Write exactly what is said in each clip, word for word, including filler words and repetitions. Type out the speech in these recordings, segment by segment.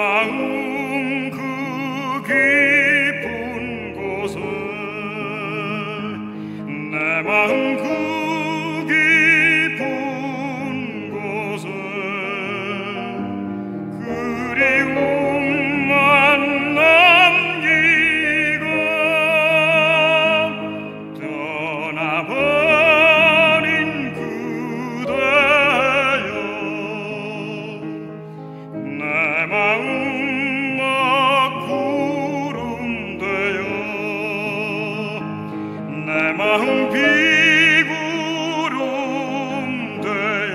마음 그 깊은 곳에 내 마음 그 깊은 곳에 그리움만 남기고 떠나버린 그대여 내 마음 막 구름 되어 내 마음 비구름 되어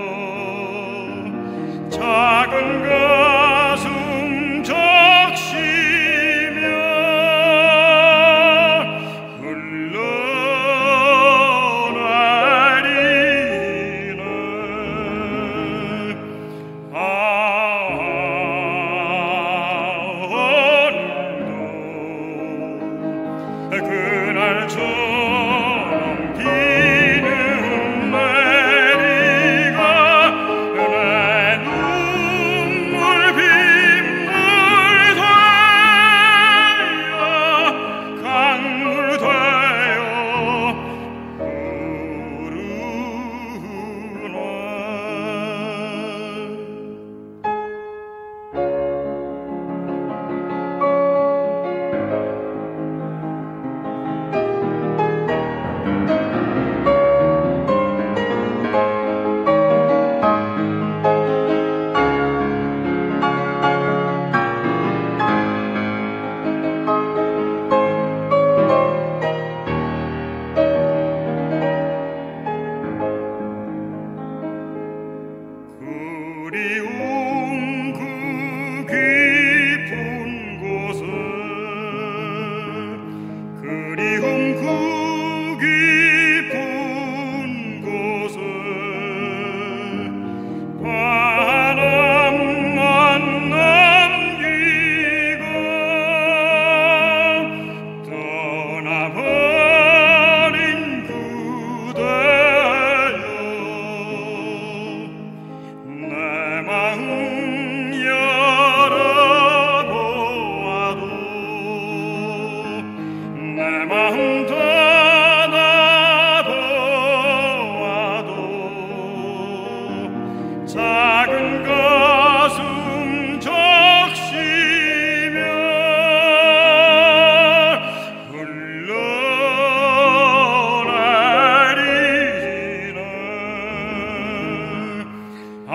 작은 가슴 적시며 흘러내리네. 아 오늘도 그날처럼 비는 내리가 내 눈물 빗물 되어 강물 되어 흐르네. 그리움 그 깊은 곳에 그리움 그 깊은 곳에 바람만 남기고 떠나버린 그대여 내 마음 열어보아도 내 마음 닫아보아도 작은 가슴 적시며 흘러내리네. 아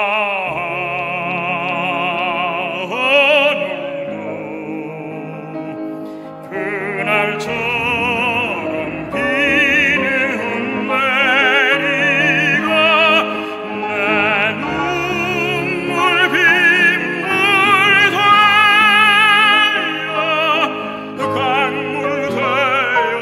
오늘도 그날처럼 비는 내리가 내 눈물 빗물 되어 강물 되어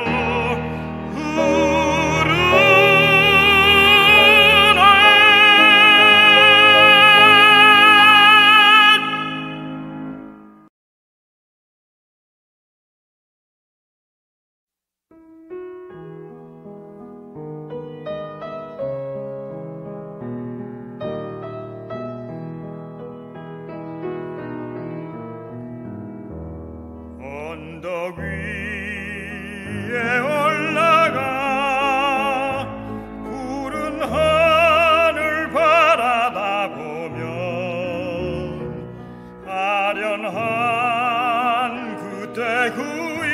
언덕 위에 올라가 푸른 하늘 바라다 보면 아련한 그때 그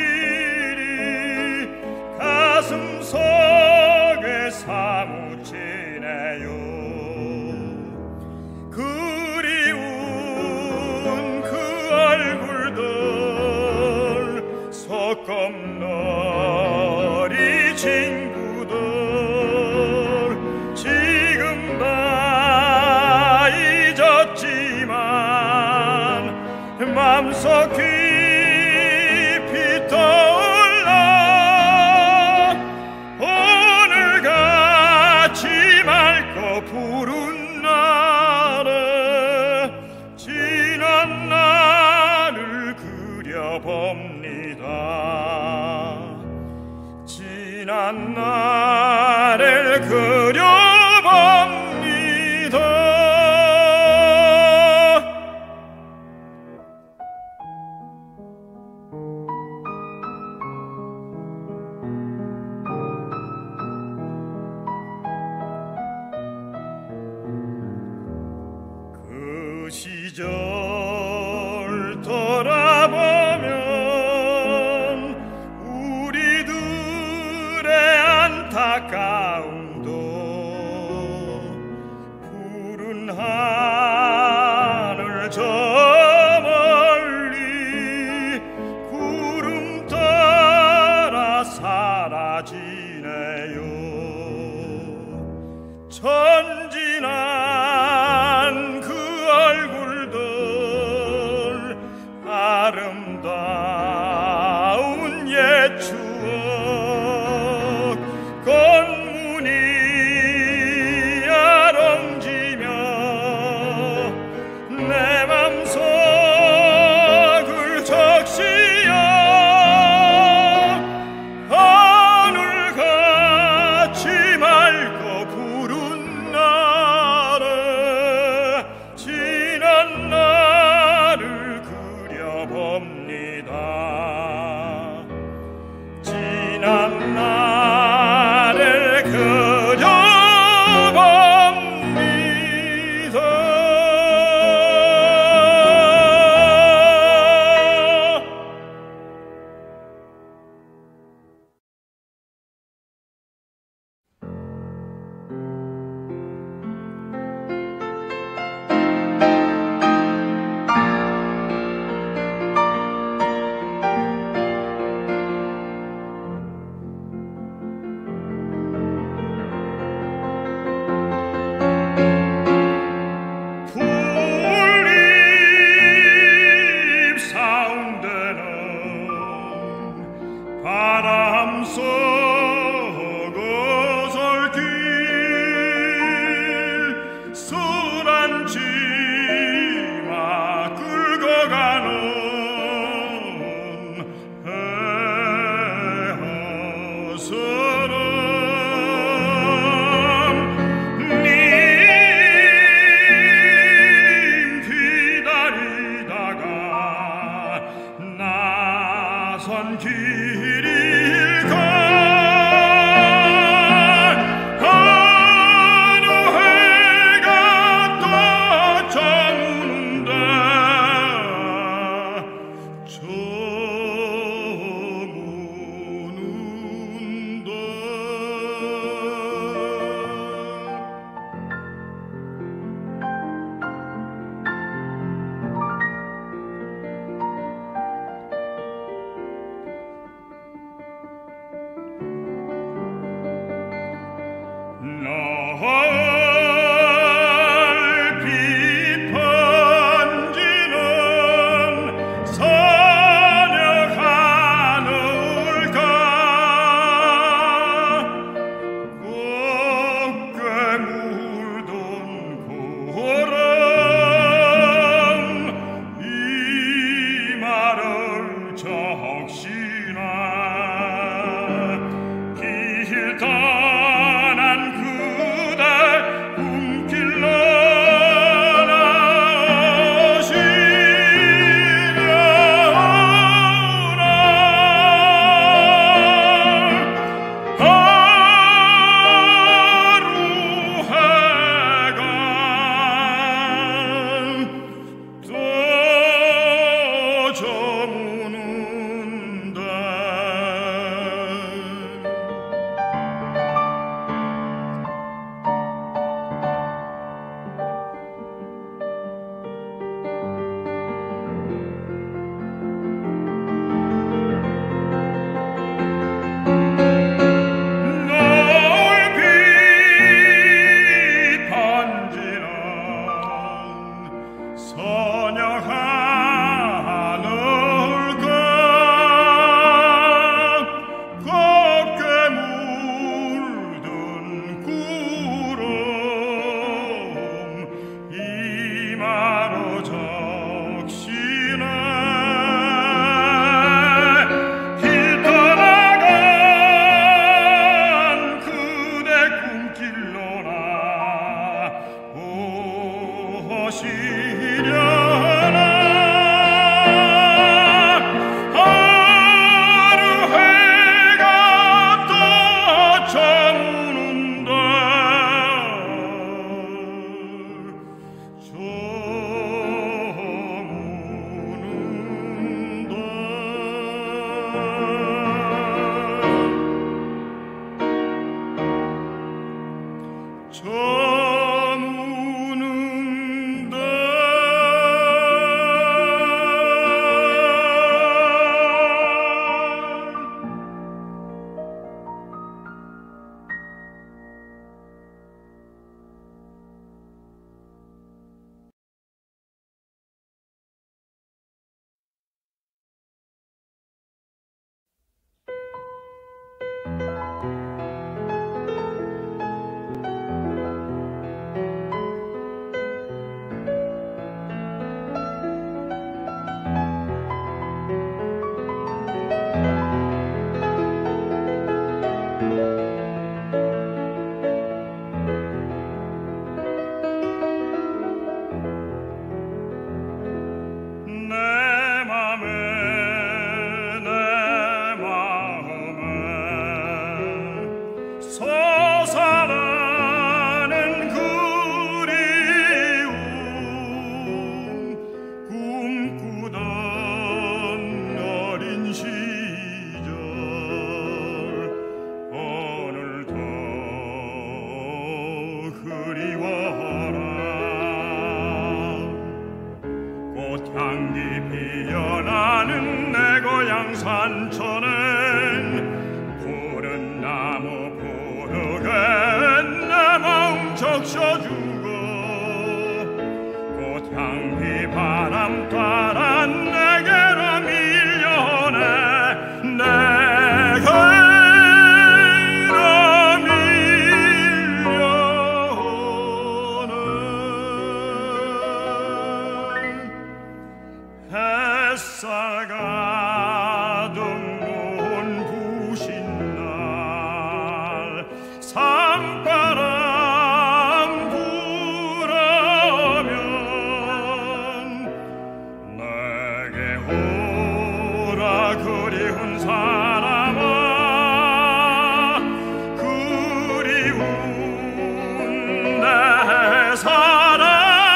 일이 가슴 속에 사무치네요. 그리운 그 얼굴들 소꿉놀이 친구들 지금 다 잊었지만 맘속 깊이 떠올라 오늘같이 맑고 푸른 날에 지난 날을 그려봅니다. 지난 날을 그려봅니다. 멀리 구름 따라 사라지네요. 천진한 그 얼굴들 아름다운 옛 추억 건문이 아롱지며 내 맘속을 적시어 하늘같이 맑고 푸른 날에 지난 날을 그려봅니다. 지난 날을 그려봅니다. 풀잎 사운드는 바람 속 어설길 술한 치마 끌고 가는 헤어스런 님 기다리다가 나선 길일까 어느 해가 또 저무는데 저무는데 향기 피어나는 내 고향 산천엔 푸른 나무 푸르게 내 마음 적셔주고 꽃향기 바람 따라 내게로 밀려오네 내게로 밀려오네 햇살 가득 놓은 부신 날 산바람 불으면 내게 오라 그리운 사람아 그리운 내 사랑아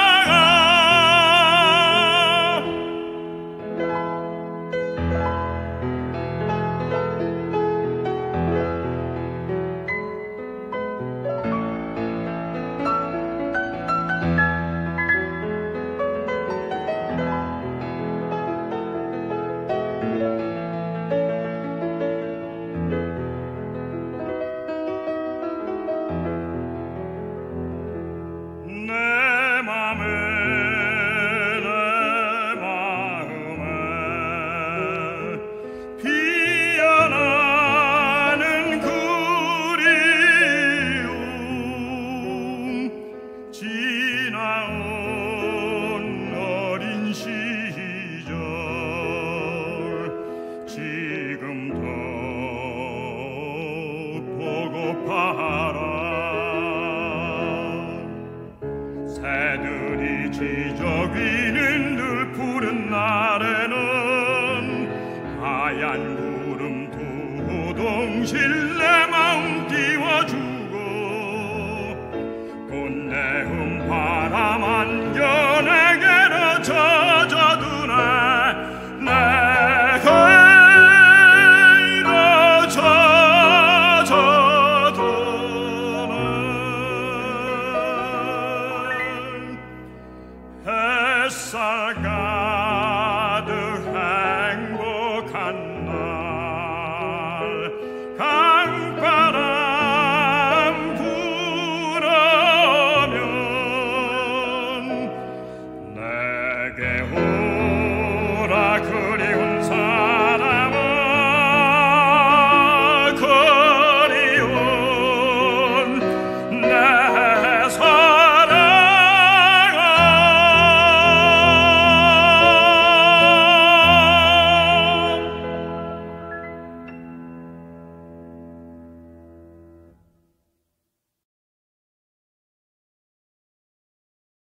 내 맘에 내 마음에 피어나는 그리움 지나온 어린 시절 지금도 보고파라 새들이 지저귀는 늘 푸른 날에는 하얀 구름 두동실 내 마음 띄워주고 꽃내음 바람 안겨 내게로 젖어두네 내게로 젖어두네 햇살 가득 행복한 날 강바람 불으면 내게 오